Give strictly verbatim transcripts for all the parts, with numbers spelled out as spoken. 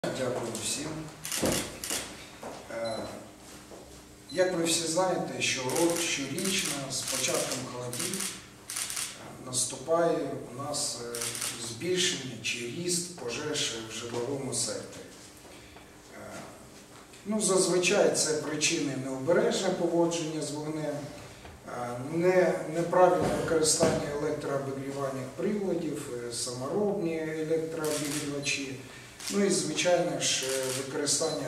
Дякую всім. Як ви всі знаєте, що щорічно з початком холодів наступає у нас збільшення чи ріст пожеж в житловому секторі. Ну, зазвичай це причини необережне поводження з вогнем, неправильне використання електрообігрівальних приладів, саморобні електрообігрівачі, ну і, звичайно ж, використання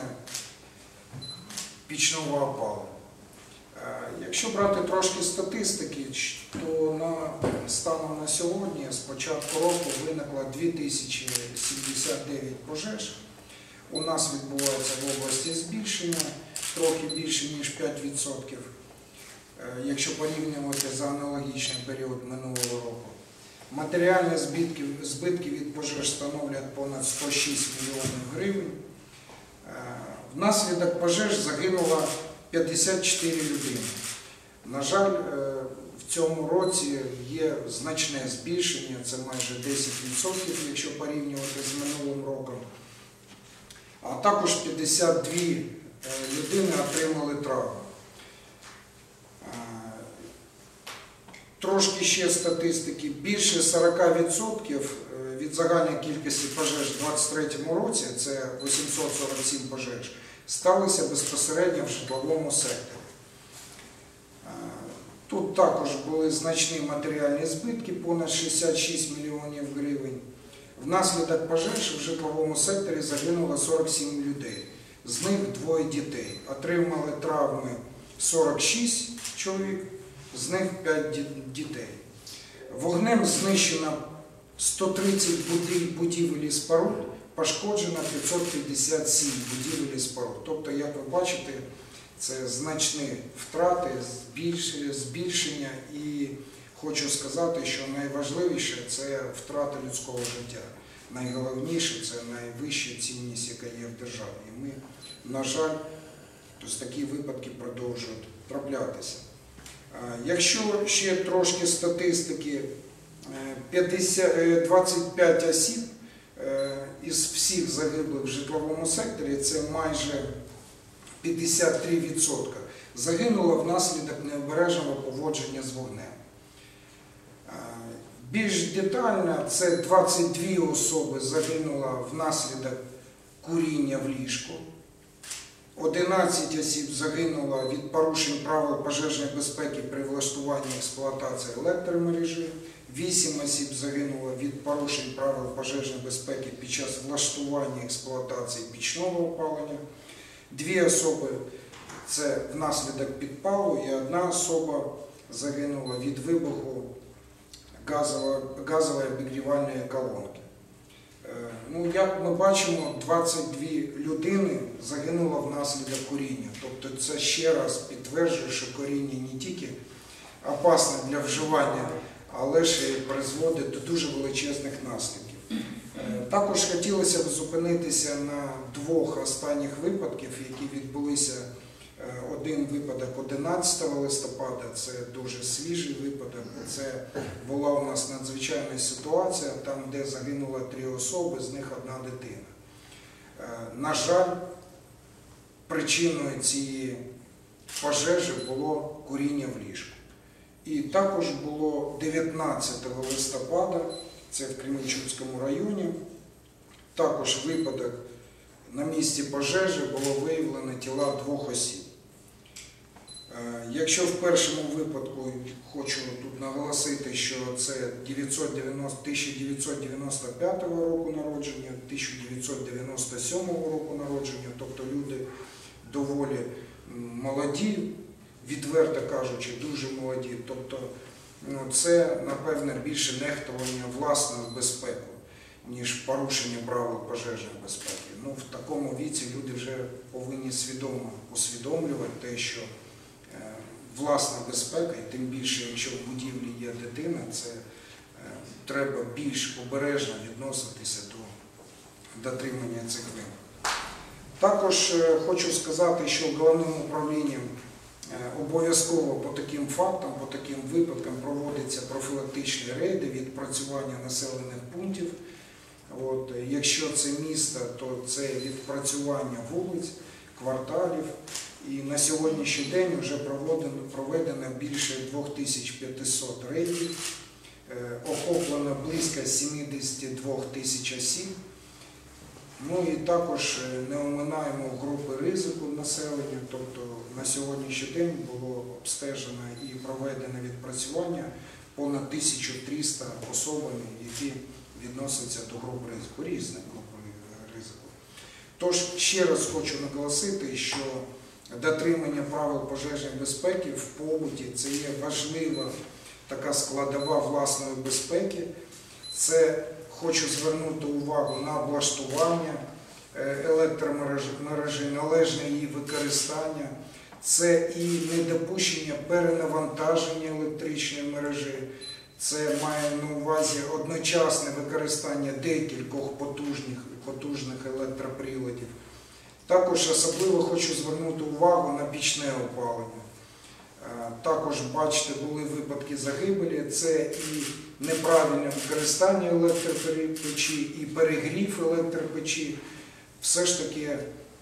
пічного опалення. Якщо брати трошки статистики, то на, станом на сьогодні, з початку року, виникло дві тисячі сімдесят дев'ять пожеж. У нас відбувається в області збільшення, трохи більше, ніж п'ять відсотків, якщо порівнювати за аналогічний період минулого року. Матеріальні збитки, збитки від пожеж становлять понад сто шість мільйонів гривень. Внаслідок пожеж загинуло п'ятдесят чотири людини. На жаль, в цьому році є значне збільшення, це майже десять відсотків, якщо порівнювати з минулим роком. А також п'ятдесят дві людини отримали травми. Трошки ще статистики. Більше сорок відсотків від загальної кількості пожеж у двадцять третьому році, це вісімсот сорок сім пожеж, сталися безпосередньо в житловому секторі. Тут також були значні матеріальні збитки, понад шістдесят шість мільйонів гривень. Внаслідок пожеж в житловому секторі загинуло сорок сім людей, з них двоє дітей. Отримали травми сорок шість чоловік, з них п'ять дітей. Вогнем знищено сто тридцять будівель і споруд, пошкоджено п'ятсот п'ятдесят сім будівель і споруд. Тобто, як ви бачите, це значні втрати, збільшення, і хочу сказати, що найважливіше – це втрата людського життя. Найголовніше – це найвища цінність, яка є в державі. І ми, на жаль, тобто такі випадки продовжують траплятися. Якщо ще трошки статистики, двадцять п'ять осіб із всіх загиблих в житловому секторі, це майже п'ятдесят три відсотки, загинуло внаслідок необережного поводження з вогнем. Більш детально, це двадцять дві особи загинуло внаслідок куріння в ліжку, одинадцять осіб загинуло від порушень правил пожежної безпеки при влаштуванні експлуатації електромережі, вісім осіб загинуло від порушень правил пожежної безпеки під час влаштування експлуатації пічного опалення, дві особи – це внаслідок підпалу, і одна особа загинула від вибуху газової обігрівальної колонки. Ну, як ми бачимо, двадцять дві людини загинуло внаслідок куріння. Тобто це ще раз підтверджує, що куріння не тільки опасне для вживання, але ж і призводить до дуже величезних наслідків. Також хотілося б зупинитися на двох останніх випадків, які відбулися. Один випадок одинадцятого листопада, це дуже свіжий випадок, це була у нас надзвичайна ситуація, там де загинуло три особи, з них одна дитина. На жаль, причиною цієї пожежі було куріння в ліжку. І також було дев'ятнадцятого листопада, це в Кременчуцькому районі, також випадок, на місці пожежі було виявлено тіла двох осіб. Якщо в першому випадку, хочу тут наголосити, що це тисяча дев'ятсот дев'яносто п'ятого року народження, тисяча дев'ятсот дев'яносто сьомого року народження, тобто люди доволі молоді, відверто кажучи, дуже молоді, тобто ну, це, напевне, більше нехтування власною безпекою, ніж порушення правил пожежної безпеки. Ну, в такому віці люди вже повинні свідомо усвідомлювати те, що власна безпека, і тим більше, якщо в будівлі є дитина, це е, треба більш обережно відноситися до дотримання цих вимог. Також е, хочу сказати, що головним управлінням е, обов'язково по таким фактам, по таким випадкам проводяться профілактичні рейди, відпрацювання населених пунктів От, якщо це місто, то це відпрацювання вулиць, кварталів. І на сьогоднішній день вже проведено, проведено більше двох тисяч п'ятисот рейдів, охоплено близько сімдесят два тисяч осіб. Ну і також не оминаємо групи ризику населення, тобто на сьогоднішній день було обстежено і проведено відпрацювання понад тисячу триста особами, які відносяться до груп ризику, різних груп ризику. Тож ще раз хочу наголосити, що дотримання правил пожежної безпеки в побуті – це є важлива така складова власної безпеки. Це хочу звернути увагу на облаштування електромережі, належне її використання. Це і недопущення перенавантаження електричної мережі. Це має на увазі одночасне використання декількох потужних, потужних електроприладів. Також особливо хочу звернути увагу на пічне опалення. Також, бачите, були випадки загибелі, це і неправильне використання електропечі, і перегрів електропечі. Все ж таки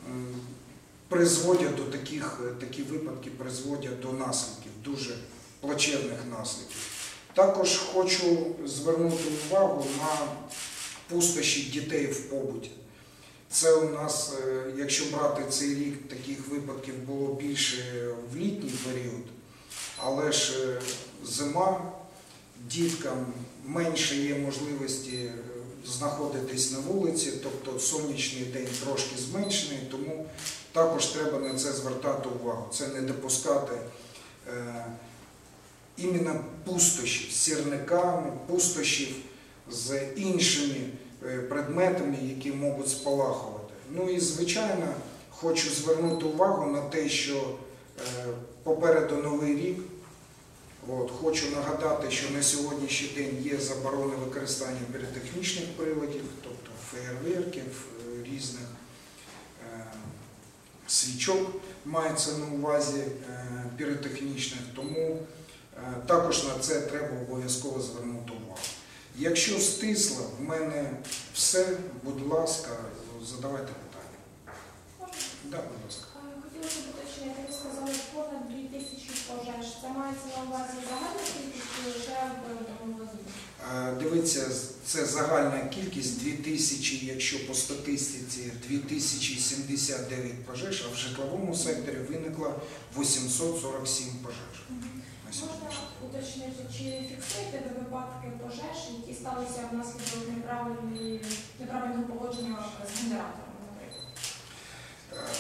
призводять до таких, такі випадки призводять до наслідків, дуже плачевних наслідків. Також хочу звернути увагу на пустощі дітей в побуті. Це у нас, якщо брати цей рік, таких випадків було більше в літній період, але ж зима, діткам менше є можливості знаходитись на вулиці, тобто сонячний день трошки зменшений, тому також треба на це звертати увагу. Це не допускати е, іменно пустощів з сірниками, пустощів з іншими предметами, які можуть спалахувати. Ну і, звичайно, хочу звернути увагу на те, що е, попереду Новий рік. От, хочу нагадати, що на сьогоднішній день є заборона використання піротехнічних приладів, тобто феєрверків, різних е, свічок мається на увазі е, піротехнічних, тому е, також на це треба обов'язково звернути увагу. Якщо стисло, в мене все, будь ласка, задавайте питання. Можна? Да, будь ласка. Хотілося б уточнити, ви сказали, понад дві тисячі пожеж. Це мається на увазі загальна кількість чи лише в домовозі? Дивіться, це загальна кількість дві тисячі, якщо по статистиці дві тисячі сімдесят дев'ять пожеж, а в житловому секторі виникло вісімсот сорок сім пожеж. Можна уточнити, чи фіксуєте ви випадки пожеж, які сталися внаслідок неправильного поводження з генератором, наприклад?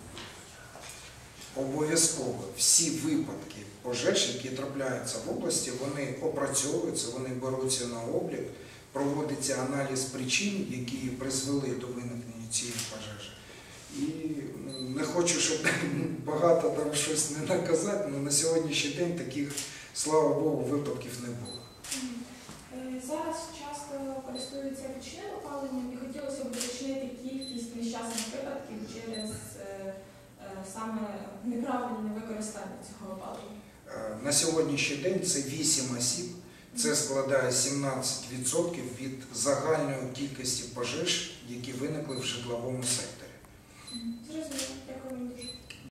Обов'язково всі випадки пожеж, які трапляються в області, вони опрацьовуються, вони беруться на облік, проводиться аналіз причин, які призвели до виникнення цієї пожежі. І не хочу, щоб багато там щось не наказати, але на сьогоднішній день таких, слава Богу, випадків не було. Зараз часто користуються пічним опаленням і хотілося б уточнити кількість нещасних випадків через саме неправильне використання цього опалення. На сьогоднішній день це вісім осіб, це складає сімнадцять відсотків від загальної кількості пожеж, які виникли в житловому секторі. Зрозуміло.